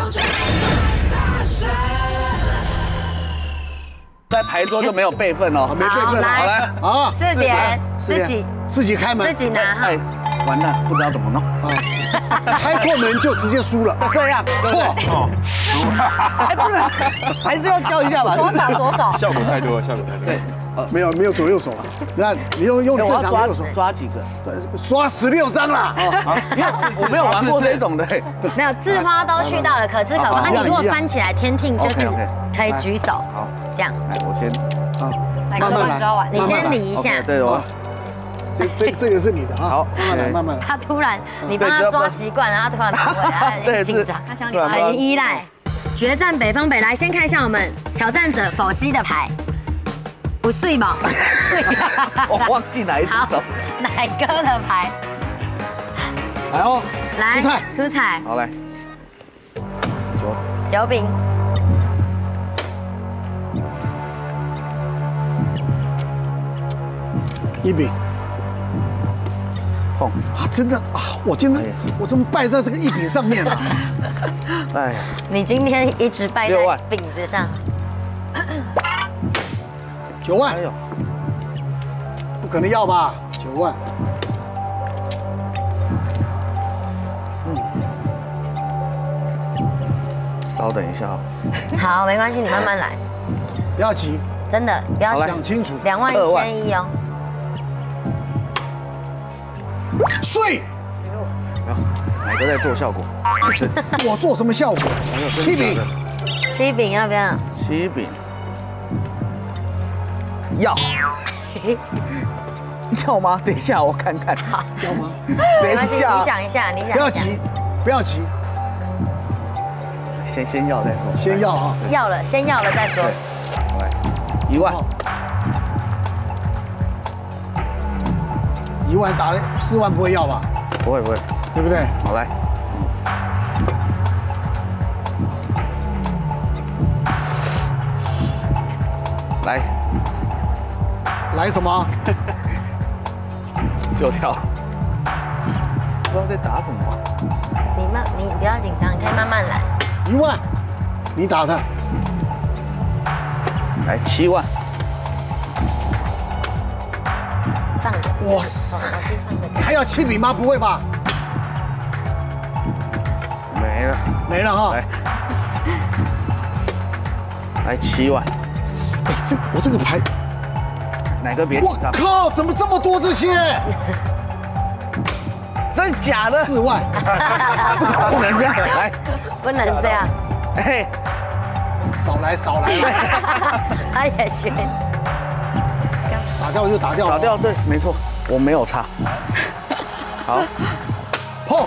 在牌桌就没有备份哦， 没备份了。 好来， 啊 4点， 自己开门， 自己拿哈。 哎，完了，不知道怎么弄。 开错门就直接输了。 这样错， 哎，不是，还是要教一下吧。 左手。 效果太多了，效果太多。 对， 没有左右手了。那你用正我要常右手抓几个？ 刷16张啦。 我没有玩过这种的。 没有字花都去到了，可是可不，你如果翻起来天听就是可以举手。 好， 这样。 来，我先。 好，慢慢来。 你先理一下。 对，我。 这个是你的啊。 好， 慢慢来，慢慢来。 他突然，你帮他抓习惯了，他突然不会，他很紧张，他想你很依赖。决战北方北，来先看一下我们挑战者否西的牌。不睡吧？睡。 我忘记哪一只手。 奶哥的牌。 来哦， 来出菜， 出彩。 好来。 9饼。 1饼。 碰啊，真的啊，我怎么败在这个1饼上面了？ 哎， 你今天一直败在饼子上。 9万。 哎呦， 不可能要吧？9万。 稍等一下啊。 好，没关系，你慢慢来。 不要急， 真的不要想清楚。 2万1100哦。 睡。 哪个在做效果？ 我做什么效果？7饼。 7饼要不要 ？7饼。要。要吗？等一下我看看。 好。 要吗？ 没关系，你想一下，你想。 不要急，不要急。 先要再说。 先要啊。 要了，先要了再说。 好来，1万。 1万打了4万不会要吧？ 不会， 对不对？ 好来。 来什么？ 就跳。不知道在打什么。 你不要紧张，你可以慢慢来。 1万，你打他。 来7万。 放着。 哇塞！还要7饼吗？不会吧？ 没了。 没了哈。 来7万。 哎，我这个牌。 哪个别？ 我靠！怎么这么多这些？ 真假的 ？4万。 不能这样，来， 不能这样。 哎， 少来。 他也学。 打掉就打掉。 打掉，对，没错，我没有差。好， 碰。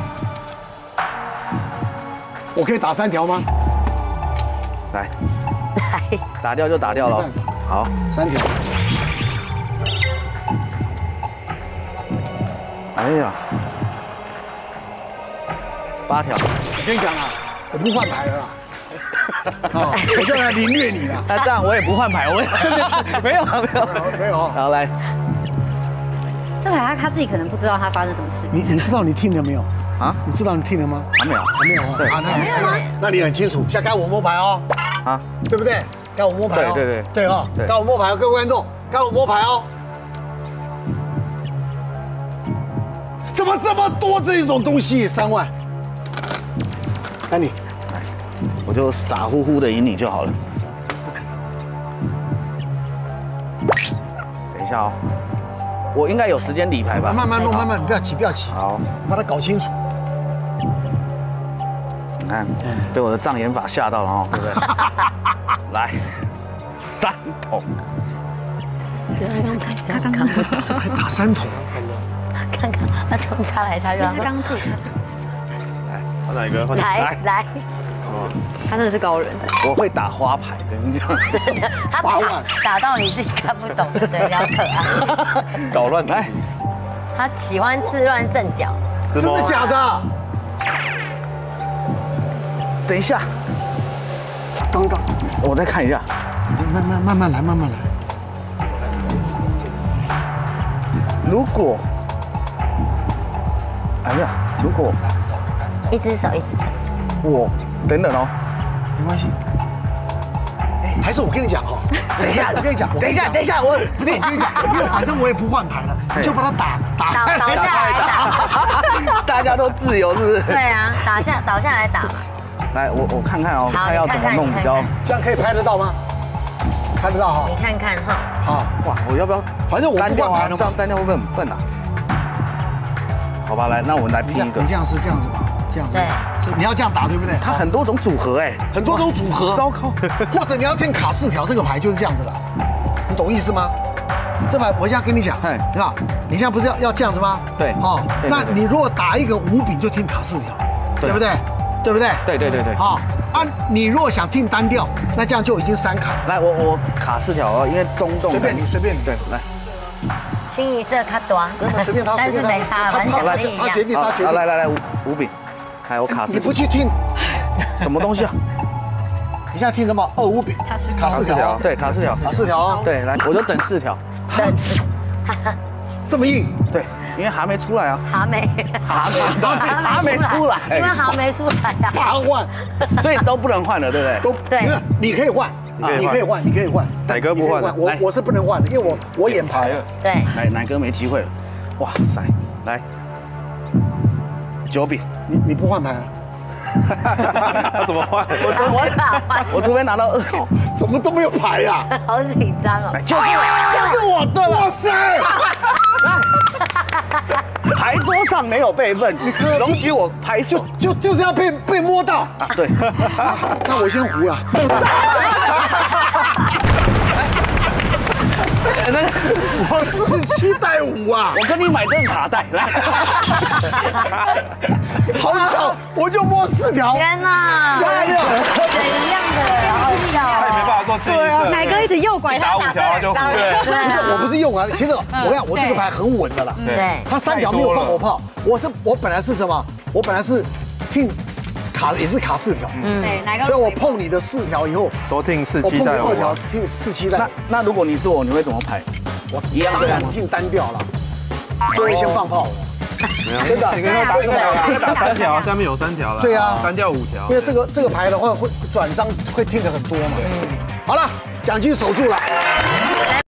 我可以打3条吗？ 来，打掉就打掉了。好 ，3条。 哎呀，8条。 我跟你讲啊，我不换牌了啦。好，我就来凌虐你了。 那这样我也不换牌，我也真的没有。好来， 这牌他自己可能不知道他发生什么事。 你知道你听了没有？ 啊？ 你知道你听了吗？ 还没有， 还没有。 对， 没有吗？那你很清楚，现在该我摸牌哦。 啊， 对不对？该我摸牌哦。对哦，该我摸牌哦，各位观众，该我摸牌哦。怎么这么多这种东西？3万。该你。 我就傻乎乎的赢你就好了。等一下哦，我应该有时间理牌吧？ 慢慢弄，慢慢，你不要急，不要急。 好， 把它搞清楚。 你看，被我的障眼法吓到了哦，对不对？来，3筒。 他刚这还打3筒？ 看看他怎么插来插去。 他刚自己。 来，换哪一个？ 来。 他真的是高人。 我会打花牌的，你讲。 真的，他打到你自己看不懂，对，比较可爱。 捣乱来。 他喜欢自乱阵脚。 真的假的？ 等一下， 刚， 我再看一下。 慢慢来。 如果，哎呀，如果一只手， 我等等哦， 没关系。还是我跟你讲哈，等一下，我跟你讲， 等一下，我不是我跟你讲，因为反正我也不换牌了，你就把它打倒下来打。 大家都自由，是不是？ 对啊，倒下来打。 来，我看看哦， 好看要怎么弄比较。 这样可以拍得到吗？拍得到哈。 你看看哈。 好， 哇，我要不要？ 反正我单调啊， 不换牌了嘛。 这样单调会不会很笨啊？好吧，来，那我们来拼一个。 你这样是这样子吧？这样子。 对。 你要这样打对不对？ 它很多种组合哎， 很多种组合。 糟糕。 或者你要听卡4条，这个牌就是这样子了，你懂意思吗？这牌我现在跟你讲，你看，你现在不是要这样子吗？ 对。 哦，那你如果打一个5饼，就听卡4条，对不对？对不对？ 对。 好啊，你如果想听单调，那这样就已经3卡。 来，我卡4条哦，因为中洞。 随便你。对， 来。 清一色卡短， 随便他， 但是没差，完全不一样。 他决定。 来5饼，来我卡4。 你不去听， 什么东西啊？ 你现在听什么？2、5饼，卡4条。 对，卡4条。 卡4条哦。 对，来，我就等4条。 等。 这么硬？ 对，因为还没出来啊。 还没出来，因为还没出来呀。 把它换， 所以都不能换了，对不对？ 都对， 你可以换，你可以换。 奶哥不换， 我是不能换的，因为我眼牌了。 对， 奶哥没机会了。哇塞，来9饼， 你不换牌？ 他怎么换？ 我除非拿到2口， 怎么都没有牌呀？ 好紧张哦。 就是我对了。 哇塞！ 牌桌上没有备份，容许我拍手， 就这样被摸到啊！对， 那我先胡了。我4、7带5啊！ 我跟你买这个卡带来。 好巧，我就摸4条。 天哪！ 对啊， 怎样的？好笑他也没办法做清一色。 奶哥一直诱拐他打5条就胡了。 不是，我不是用啊，其实我这个牌很稳的啦。 对， 他3条没有放我炮，我本来是什么？我本来是听卡也是卡4条， 对，奶哥。 所以我碰你的4条以后， 都听4、 我碰 7带你2条 5。 听4、7带。 那如果你是我，你会怎么排？ 我一样当然听单调了，就会先放炮。真的， 你打3条，下面有3条了。 对啊， 单调5条。 因为这个牌的话会转张会听得很多嘛。好了，奖金守住了。